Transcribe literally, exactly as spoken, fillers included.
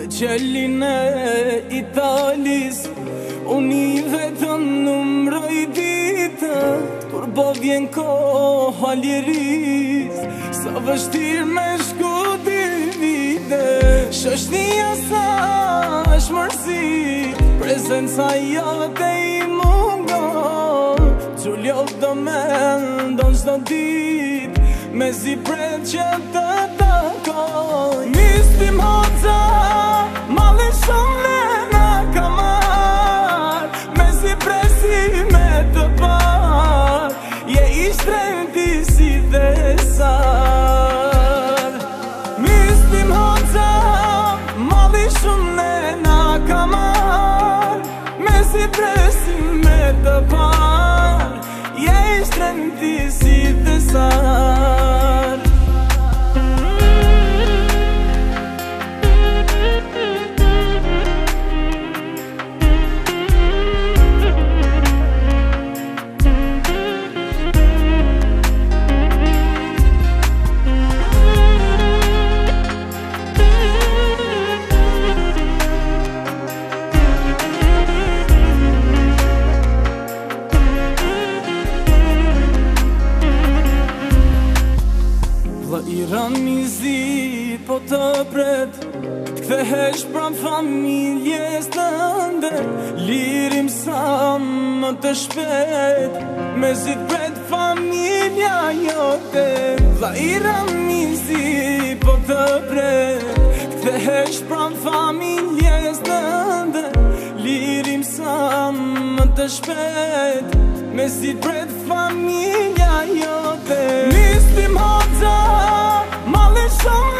Dhe qelin e Italis, unë i vetëm numroj dita, kur po vjen koha liris, sa vështir me shku t'i vite. Shoshnia sa është mërzi, prezenca jote i mungon, Gjulio do me ndon qdo dit, me zi pret që të takoj. Mistim hoca, male shumë dhe na ka mar, me zi presi me të par, je i shtremti si dhe sar. Mistim hoca, male shumë dhe na ka mar, me zi presi me të par, je i shtremti si dhe sar. I ramizi po të pret, t'kthehesh pram familjes tënde, lirim sa më të shpet, me zi pret familja jote. Vlla i ramizi po të pret, t'kthehesh pram familjes tënde, lirim sa më të shpet, me zi pret familja jote. Mistim hoca, male shumë